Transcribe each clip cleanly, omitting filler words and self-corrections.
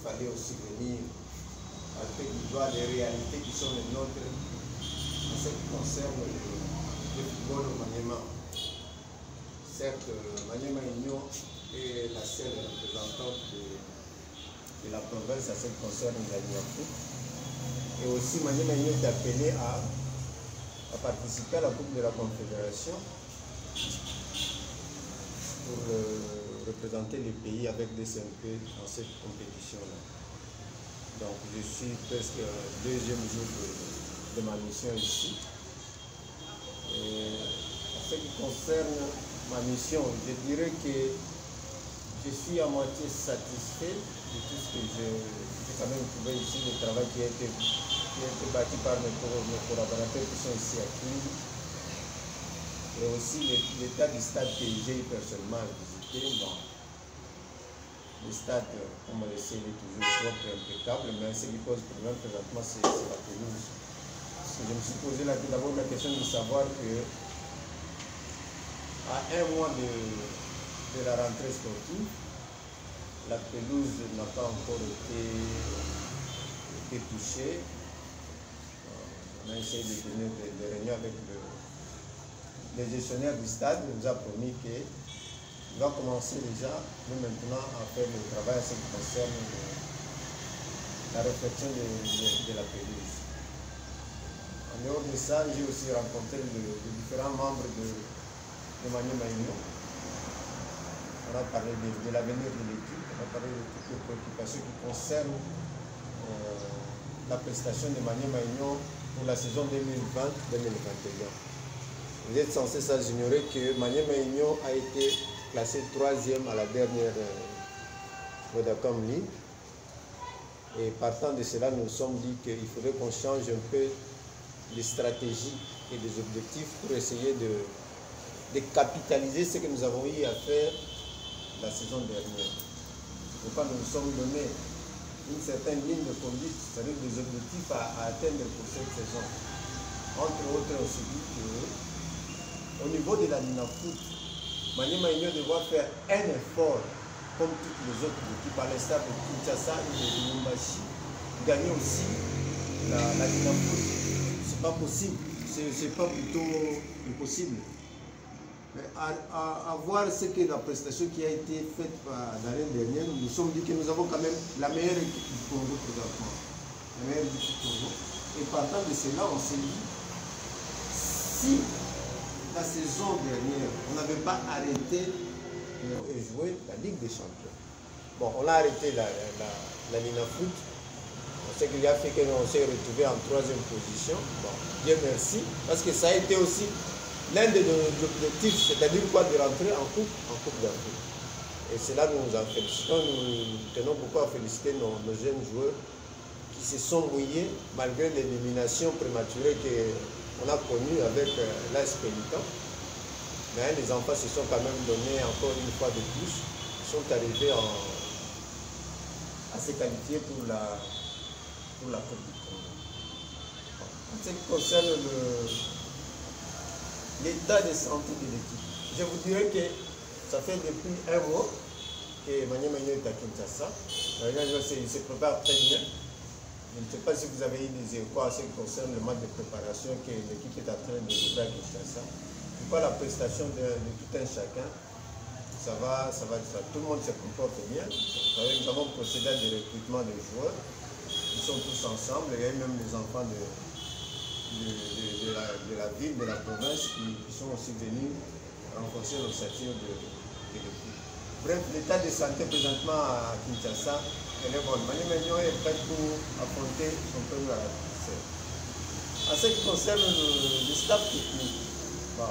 fallait aussi venir avec les réalités qui sont les nôtres en ce qui concerne le football au Maniema. Certes, Maniema Union est la seule représentante de la province à ce qui concerne la Foot. Et aussi, Maniema Union est appelé à participer à la Coupe de la Confédération pour représenter les pays avec des CMP dans cette compétition-là. Donc, je suis presque deuxième jour de ma mission ici. Et en ce qui concerne ma mission, je dirais que je suis à moitié satisfait de tout ce que j'ai quand même trouvé ici, le travail qui a été bâti par mes collaborateurs qui sont ici à Kindu. Et aussi l'état du stade que j'ai personnellement visité. Bon, le stade, comme on le sait, il est toujours propre et impeccable, mais ce qui pose problème présentement, c'est la pelouse. Parce que je me suis posé d'abord la question de savoir que à un mois de la rentrée sportive, la pelouse n'a pas encore été touchée. On a essayé de tenir des réunions avec le gestionnaire du stade. Il nous a promis qu'il va commencer déjà, maintenant, à faire le travail à ce qui concerne la réflexion de la pelouse. En dehors de ça, j'ai aussi rencontré les différents membres de Maniema Union. On a parlé de l'avenir de l'équipe, on a parlé de toutes les préoccupations qui concernent la prestation de Maniema Union pour la saison 2020-2021. Vous êtes censé ignorer que Maniema Union a été classé 3e à la dernière Vodacom League. Et partant de cela, nous nous sommes dit qu'il faudrait qu'on change un peu les stratégies et les objectifs pour essayer de capitaliser ce que nous avons eu à faire la saison dernière. Pourquoi nous nous sommes donné une certaine ligne de conduite, c'est-à-dire des objectifs à atteindre pour cette saison. Entre autres, on se dit qu'au niveau de la Ninafoot, Maniema Union devra faire un effort comme toutes les autres équipes, à l'instar de Kinshasa et de Lumumbashi, gagner aussi la Ninafoot. C'est pas possible, c'est pas plutôt impossible. Mais à voir ce que la prestation qui a été faite l'année dernière, nous nous sommes dit que nous avons quand même la meilleure équipe du Congo présentement. La meilleure équipe du Congo. Et partant de cela, on s'est dit, si la saison dernière, on n'avait pas arrêté de jouer la Ligue des Champions. Bon, on a arrêté la Ninafoot. Ce qui a fait que nous on s'est retrouvé en 3e position. Bon, Dieu merci, parce que ça a été aussi l'un de nos objectifs, c'est-à-dire quoi, de rentrer en Coupe d'Afrique. Et cela, nous nous en félicitons. Nous tenons beaucoup à féliciter nos jeunes joueurs qui se sont mouillés malgré l'élimination prématurée qu'on a connue avec l'AS Pélican. Mais les enfants se sont quand même donnés encore une fois de plus. Ils sont arrivés à se qualifier pour la Coupe du Congo. En ce qui concerne l'état de santé de l'équipe, je vous dirais que ça fait depuis un mois que Maniema Union est à Kinshasa. Il se prépare très bien. Je ne sais pas si vous avez eu des échos en ce qui concerne le match de préparation que l'équipe est en train de jouer à Kinshasa. Pourquoi la prestation de tout un chacun, ça va, tout le monde se comporte bien. Nous avons procédé à des recrutements de joueurs. Ils sont tous ensemble. Il y a même les enfants de la ville, de la province qui sont aussi venus renforcer l'ossature de l'équipe. Bref, l'état de santé présentement à Kinshasa, elle est bonne. Maniema Union est prête pour affronter son premier adversaire. En ce qui concerne le staff technique, bon,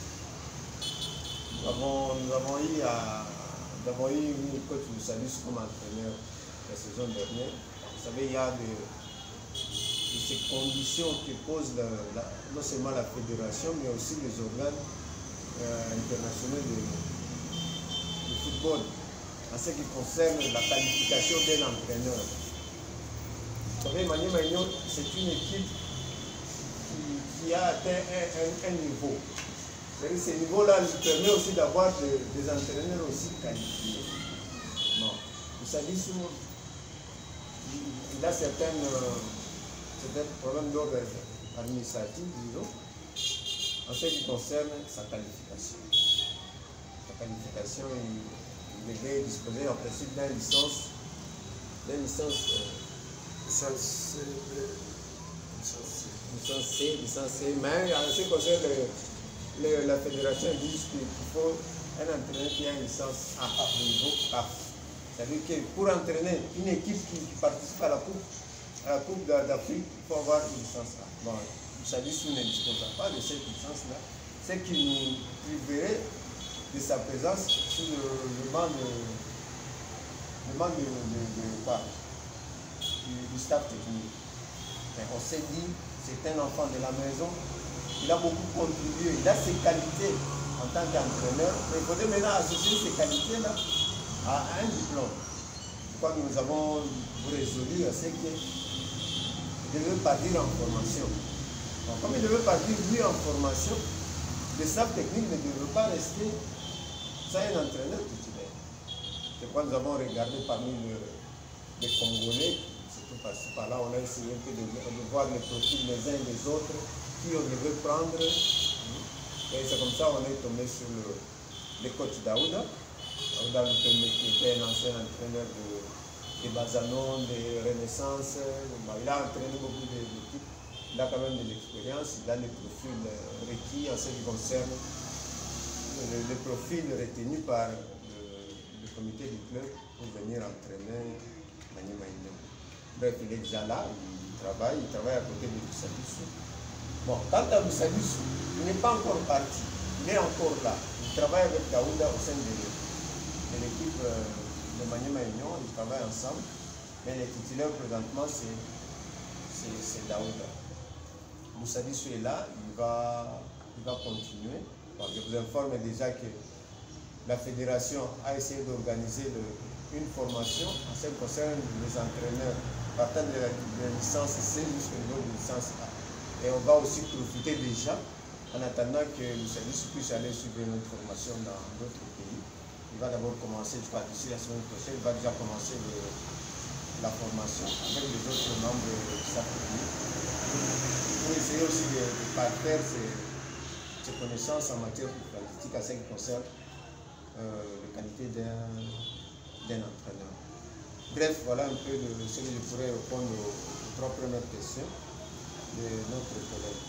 nous avons eu une coach de Salus comme entraîneur la saison dernière. Vous savez, il y a de ces conditions que pose non seulement la fédération, mais aussi les organes internationaux de football, en ce qui concerne la qualification d'un entraîneur. Vous savez, Maniema Union, c'est une équipe qui a atteint un niveau. Ce niveau-là nous permet aussi d'avoir des entraîneurs aussi qualifiés. Bon, vous savez, il a certains problèmes d'ordre administratif, disons, en ce qui concerne sa qualification. Sa qualification, il devait disposer en principe d'une licence, licence C, mais en ce qui concerne la fédération, ils disent qu'il faut un entraîneur qui a une licence A, niveau CAF. C'est-à-dire que pour entraîner une équipe qui participe à la Coupe d'Afrique, il faut avoir une licence A. Bon, Moussadi-Sou ne dispose pas de cette licence-là, c'est qu'il nous priverait de sa présence sur le banc du staff technique. Mais on s'est dit, c'est un enfant de la maison, il a beaucoup contribué, il a ses qualités en tant qu'entraîneur, mais il faudrait maintenant associer ces qualités-là à un diplôme. Je crois que nous avons résolu à ce qu'il devait partir en formation. Donc, comme il devait partir lui en formation, le staff technique ne devait pas rester sans un entraîneur titulaire. C'est pourquoi nous avons regardé parmi les Congolais, surtout par-ci par-là, on a essayé un peu de voir les profils les uns des autres, qui on devait prendre. Et c'est comme ça qu'on est tombé sur le coach Daouda. Daouda qui était un ancien entraîneur de Bazanon, de Renaissance. Il a entraîné beaucoup d'équipes. Il a quand même de l'expérience. Il a les profils requis en ce qui concerne le profil retenu par le comité du club pour venir entraîner Maniema Union. Bref, il est déjà là, il travaille à côté de Moussadi-Sou. Bon, quant à Moussadi-Sou, il n'est pas encore parti, il est encore là. Il travaille avec Daouda au sein de l'équipe de Maniema Union, ils travaillent ensemble, mais le titulaire présentement c'est Daouda. Moussadi-Sou est là, il va continuer. Bon, je vous informe déjà que la fédération a essayé d'organiser une formation en ce qui concerne les entraîneurs partant de la licence C jusqu'au niveau de licence A. Et on va aussi profiter déjà, en attendant que le service puisse aller suivre notre formation dans d'autres pays. Il va d'abord commencer, je crois, d'ici la semaine prochaine, il va déjà commencer la formation avec les autres membres de sa famille. Pour essayer aussi de parfaire ses connaissances en matière footballistique à ce qui concerne la qualité d'un entraîneur. Bref, voilà un peu ce que je pourrais répondre aux trois premières questions de notre collègue.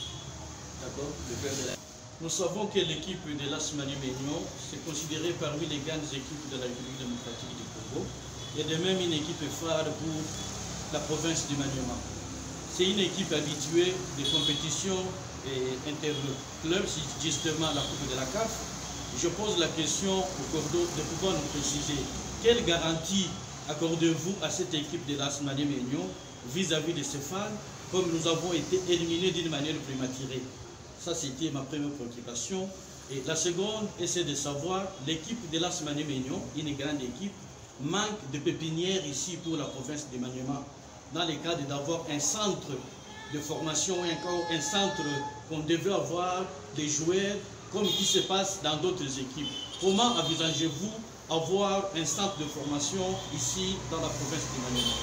D'accord. Nous savons que l'équipe de l'AS Maniema Union est considérée parmi les grandes équipes de la République démocratique du Congo et de même une équipe phare pour la province du Maniema. C'est une équipe habituée des compétitions inter-clubs, justement la Coupe de la CAF. Je pose la question au Cordo de pouvoir nous préciser quelle garantie accordez-vous à cette équipe de l'AS Maniema Union vis-à-vis de ses fans, comme nous avons été éliminés d'une manière prématurée. Ça, c'était ma première préoccupation. Et la seconde, c'est de savoir, l'équipe de l'AS Maniema Union, une grande équipe, manque de pépinière ici pour la province de Maniema, dans le cadre d'avoir un centre de formation, un centre qu'on devait avoir des joueurs, comme il se passe dans d'autres équipes. Comment envisagez-vous avoir un centre de formation ici dans la province de Maniema?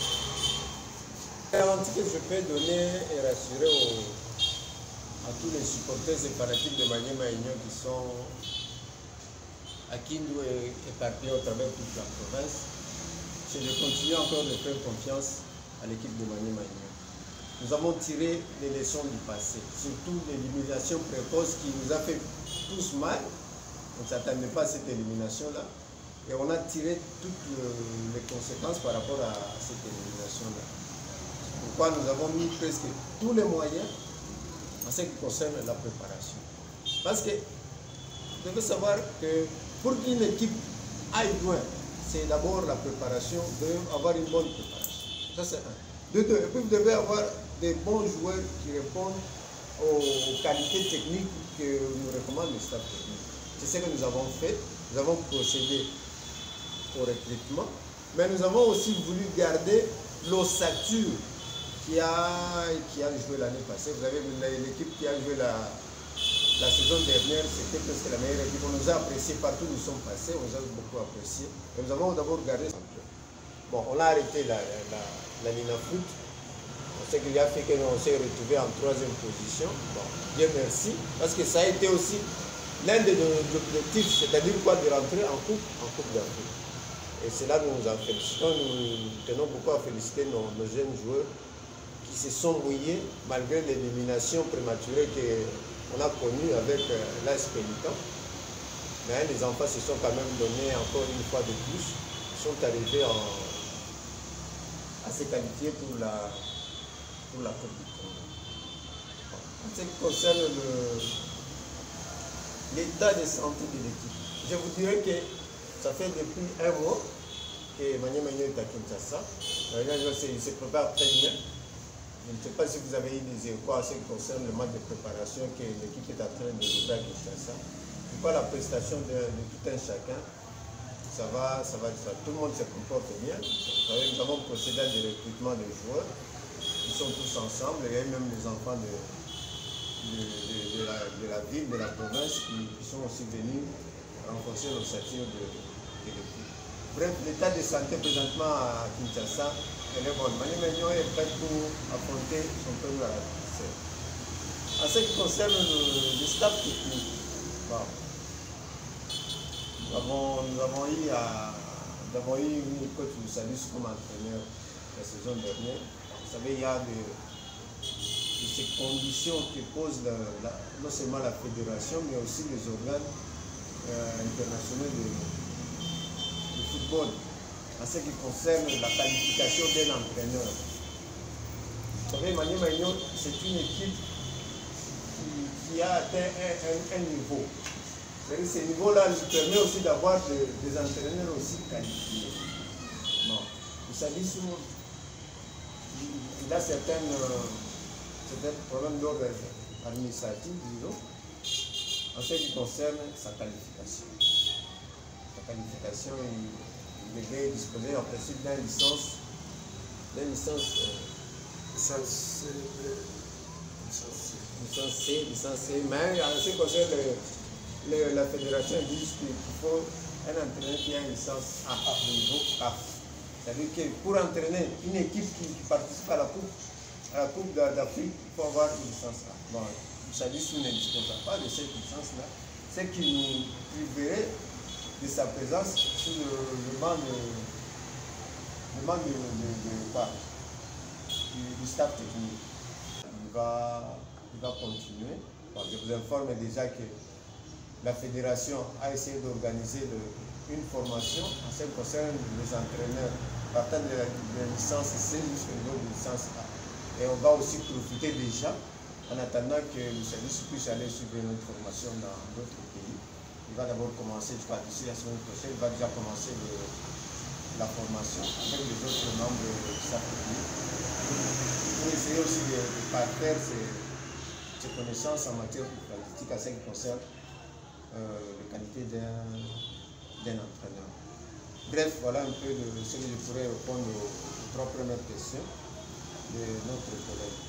La garantie que je peux donner et rassurer à tous les supporters et fanatiques de Maniema Union qui sont à Kindu et éparpillés au travers toute la province, c'est de continuer encore de faire confiance à l'équipe de Maniema Union. Nous avons tiré les leçons du passé, surtout l'élimination précoce qui nous a fait tous mal. On ne s'attendait pas à cette élimination-là. Et on a tiré toutes les conséquences par rapport à cette élimination-là. Pourquoi nous avons mis presque tous les moyens en ce qui concerne la préparation. Parce que vous devez savoir que pour qu'une équipe aille loin, c'est d'abord la préparation, d'avoir une bonne préparation. Ça c'est un. De deux, et puis vous devez avoir des bons joueurs qui répondent aux qualités techniques que nous recommande le staff technique. C'est ce que nous avons fait. Nous avons procédé au recrutement, mais nous avons aussi voulu garder l'ossature qui a joué l'année passée. Vous avez vu l'équipe qui a joué la saison dernière, c'était presque la meilleure équipe. On nous a apprécié partout où nous sommes passés, on nous a beaucoup apprécié. Et nous avons d'abord gardé. Bon, on a arrêté la Lina Foot. Ce qu'il a fait que nous on s'est retrouvé en 3e position. Bon, Dieu merci. Parce que ça a été aussi l'un de nos objectifs, c'est-à-dire quoi, de rentrer en Coupe d'Afrique. Et c'est là que nous en félicitons. Nous tenons beaucoup à féliciter nos jeunes joueurs qui se sont mouillés malgré l'élimination prématurée qu'on a connue avec l'AS Pélican. Mais les enfants se sont quand même donnés encore une fois de plus. Ils sont arrivés à se qualifier pour la Coupe du Congo. En ce qui concerne l'état de santé de l'équipe, je vous dirais que ça fait depuis un mois que Maniema est à Kinshasa. Il se prépare très bien. Je ne sais pas si vous avez eu des échos en ce qui concerne le match de préparation que l'équipe est en train de livrer à Kinshasa. Pas la prestation de tout un chacun, ça va, tout le monde se comporte bien. Vous savez, nous avons procédé à des recrutements de joueurs, ils sont tous ensemble, il y a même les enfants de la ville, de la province qui sont aussi venus renforcer l'ossature de l'équipe. Bref, l'état de santé présentement à Kinshasa, elle est bonne. Maniema est prêt pour affronter son premier à la RDC. En ce qui concerne le staff technique, bon, nous avons eu une coach de Salus comme entraîneur la saison dernière. Vous savez, il y a de ces conditions que pose non seulement la fédération, mais aussi les organes internationaux de football en ce qui concerne la qualification d'un entraîneur. Vous savez, Maniema, c'est une équipe qui a atteint un niveau. Ce niveau-là nous permet aussi d'avoir des entraîneurs aussi qualifiés. Bon. Vous savez, il a certains problèmes d'ordre administratif, disons, en ce qui concerne sa qualification. Sa qualification, il devait disposer en principe d'une licence C, mais en ce qui concerne la fédération dit qu'il faut un entraîneur qui a une licence A, niveau A. C'est-à-dire que pour entraîner une équipe qui participe à la Coupe d'Afrique, il faut avoir une licence A. Bon, Salus ne dispose pas de cette licence-là, ce qui nous priverait de sa présence sur le banc du staff technique. Il va continuer. Bon, je vous informe déjà que la fédération a essayé d'organiser une formation en ce qui concerne les entraîneurs partant de la licence C jusqu'au niveau de la licence A. Et on va aussi profiter déjà, en attendant que le service puisse aller suivre notre formation dans d'autres pays. Il va d'abord commencer, je crois, d'ici la semaine prochaine, il va déjà commencer la formation avec les autres membres de sa technique. Pour essayer aussi de parfaire ses connaissances en matière de politique à ce qui concerne les qualités d'un entraîneur. Bref, voilà un peu ce que je pourrais répondre aux 3 premières questions de notre collègue.